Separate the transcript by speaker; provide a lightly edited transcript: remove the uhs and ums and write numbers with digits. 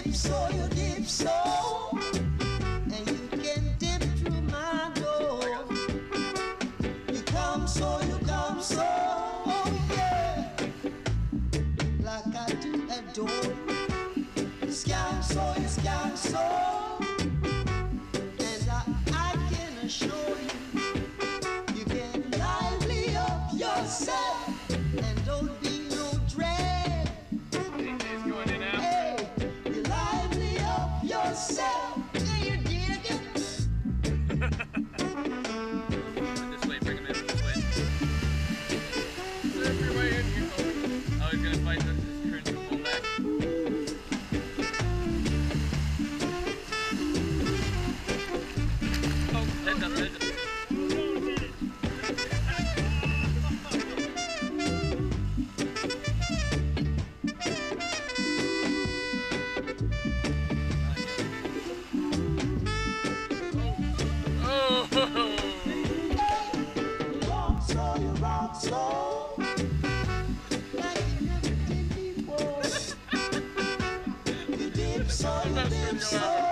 Speaker 1: dip so, you dip so, and you can dip through my door. You come so, oh yeah, like I do adore. You scam so, and I can assure you, you can lively up yourself and don't be no drag. Hey, you lively up yourself. Yeah, you dig it?
Speaker 2: This way, bring him in this way. Surf your way in here. Oh, he's gonna fight this. Just turn to pull back. Oh, heads up, heads up.
Speaker 1: You rock so, like you never did before. You dip so,